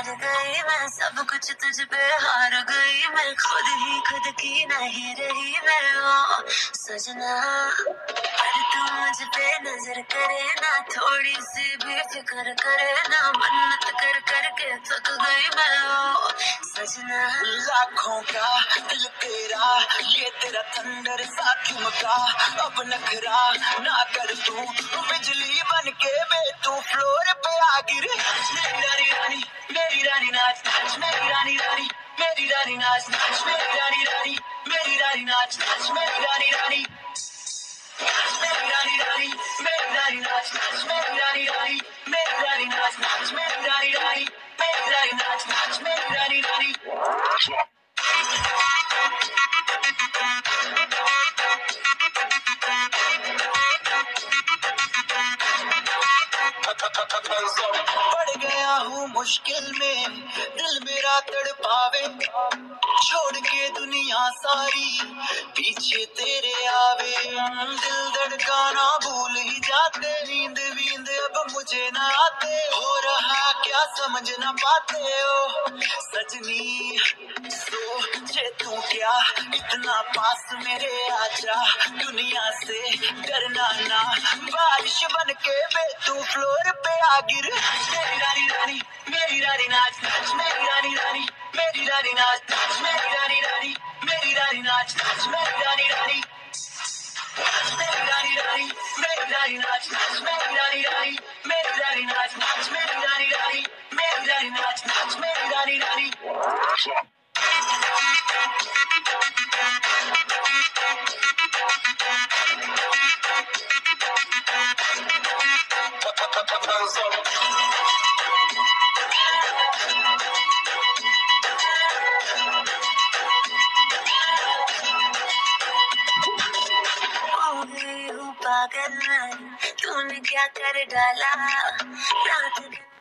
हार गई मैं, सब कुछ तुझ पे हार गई मैं, खुद ही खुद की नहीं रही मैं। ओ सजना पर तू मुझ पे नजर करे ना, थोड़ी सी भी फिक्र करे ना, मन्नत कर कर के थक गई मैं। ओ सजना लाखों का दिल तेरा, ये तेरा थंडर सा ठुमका, अब नखरा ना कर तू, बिजली बन के बे तू फ्लोर पे आ गिर। मेरी रानी रानी मेरी रानी नाच नाच, मेरी रानी रानी मेरी रानी नाच नाच, मेरी रानी रानी मेरी रानी नाच नाच, मेरी रानी रानी मेरी रानी रानी मेरी रानी नाच नाच, मेरी रानी रानी मेरी रानी नाच नाच, मेरी रानी रानी मेरी रानी नाच नाच, मेरी रानी रानी। पड़ गया हूँ मुश्किल में, दिल मेरा तड़पावे, छोड़ के दुनिया सारी पीछे तेरे आवे। दिल धड़काना भूल ही जाते, नींद वींद अब मुझे न आते, हो रहा क्या समझ न पाते हो सजनी। सोचे तू क्या इतना पास मेरे आजा, दुनिया से डरना ना, बारिश बन के बे तू फ्लोर पे आ गिर। मेरी रानी रानी मेरी रानी नाच नाच, मेरी रानी रानी मेरी रानी नाच नाच, मेरी रानी रानी मेरी रानी नाच नाच, मेरी रानी रानी मेरी रानी रानी मेरी रानी नाच नाच, मेरी रानी रानी मेरी रानी नाच नाच, मेरी रानी रानी मेरी रानी नाच नाच, मेरी रानी रानी। पागल तूने क्या कर डाला, रात